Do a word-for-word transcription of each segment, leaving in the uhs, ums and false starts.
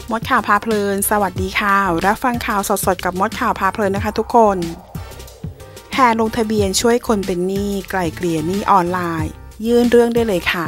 มดข่าวพาเพลินสวัสดีค่ะรับฟังข่าวสดๆกับมดข่าวพาเพลินนะคะทุกคนแห่ลงทะเบียนช่วยคนเป็นหนี้ไกล่เกลี่ยหนี้ออนไลน์ยื่นเรื่องได้เลยค่ะ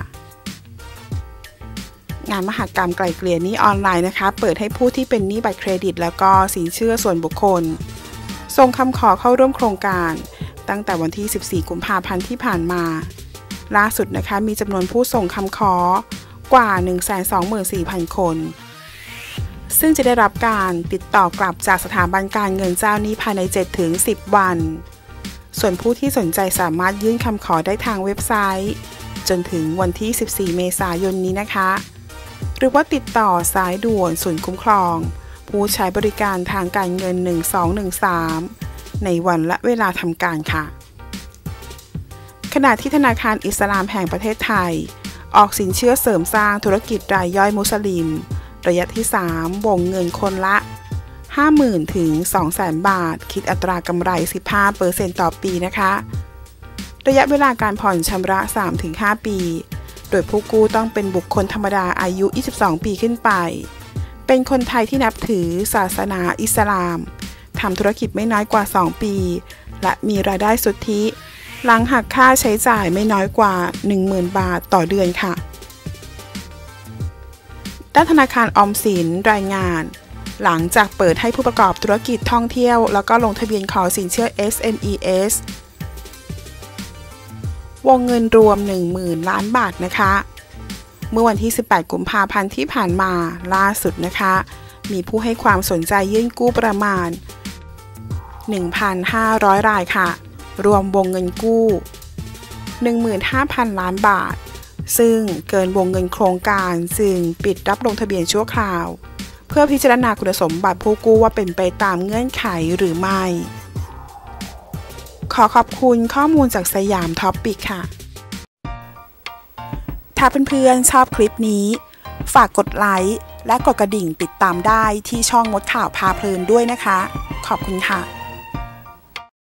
งานมหกรรมไกล่เกลี่ยหนี้ออนไลน์นะคะเปิดให้ผู้ที่เป็นหนี้บัตรเครดิตแล้วก็สินเชื่อส่วนบุคคลส่งคำขอเข้าร่วมโครงการตั้งแต่วันที่สิบสี่กุมภาพันธ์ที่ผ่านมาล่าสุดนะคะมีจำนวนผู้ส่งคำขอกว่า หนึ่งแสนสองหมื่นสี่พัน คนซึ่งจะได้รับการติดต่อกลับจากสถาบันการเงินเจ้าหนี้ภายใน เจ็ดถึงสิบ วันส่วนผู้ที่สนใจสามารถยื่นคำขอได้ทางเว็บไซต์จนถึงวันที่สิบสี่เมษายนนี้นะคะหรือว่าติดต่อสายด่วนศูนย์คุ้มครองผู้ใช้บริการทางการเงินหนึ่งสองหนึ่งสามในวันและเวลาทำการค่ะขณะที่ธนาคารอิสลามแห่งประเทศไทยออกสินเชื่อเสริมสร้างธุรกิจรายย่อยมุสลิมระยะที่สามวงเงินคนละ ห้าหมื่น ถึง สองแสน บาทคิดอัตรากำไร สิบห้าเปอร์เซ็นต์ ต่อปีนะคะระยะเวลาการผ่อนชำระ สามถึงห้า ปีโดยผู้กู้ต้องเป็นบุคคลธรรมดาอายุยี่สิบสองปีขึ้นไปเป็นคนไทยที่นับถือศาสนาอิสลามทำธุรกิจไม่น้อยกว่าสองปีและมีรายได้สุทธิหลังหักค่าใช้จ่ายไม่น้อยกว่า หนึ่งหมื่น บาทต่อเดือนค่ะด้านธนาคารออมสินรายงานหลังจากเปิดให้ผู้ประกอบธุรกิจท่องเที่ยวแล้วก็ลงทะเบียนขอสินเชื่อ เอส เอ็ม อี เอส วงเงินรวม หนึ่งหมื่น ล้านบาทนะคะเมื่อวันที่สิบแปดกุมภาพันธ์ที่ผ่านมาล่าสุดนะคะมีผู้ให้ความสนใจยื่นกู้ประมาณ หนึ่งพันห้าร้อย รายค่ะรวมวงเงินกู้ หนึ่งหมื่นห้าพัน ล้านบาทซึ่งเกินวงเงินโครงการจึงปิดรับลงทะเบียนชั่วคราวเพื่อพิจารณาคุณสมบัติผู้กู้ว่าเป็นไปตามเงื่อนไขหรือไม่ขอขอบคุณข้อมูลจากสยามท็อปปิกค่ะถ้าเพื่อนๆชอบคลิปนี้ฝากกดไลค์และกดกระดิ่งติดตามได้ที่ช่องมดข่าวพาเพลินด้วยนะคะขอบคุณค่ะ